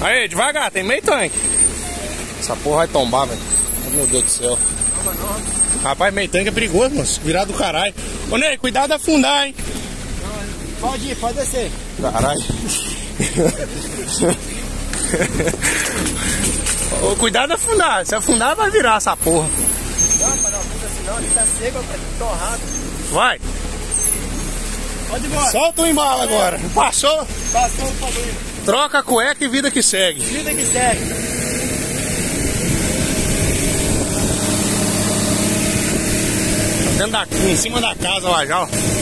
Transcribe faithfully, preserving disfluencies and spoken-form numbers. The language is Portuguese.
Aí, devagar, tem meio tanque. Essa porra vai tombar, velho. Meu Deus do céu. Rapaz, meio tanque é perigoso, mano. Virado do caralho. Ô, Ney, cuidado de afundar, hein? Pode ir, pode descer. Caralho. Ô, cuidado de afundar. Se afundar, vai virar essa porra. Não, para não afunda assim não. Ele tá seco, tá torrado. Vai. Pode ir embora. Solta o embalo agora. Passou? Passou o bagulho. Troca a cueca e vida que segue. Vida que segue. Dentro da, em cima da casa lá já, ó.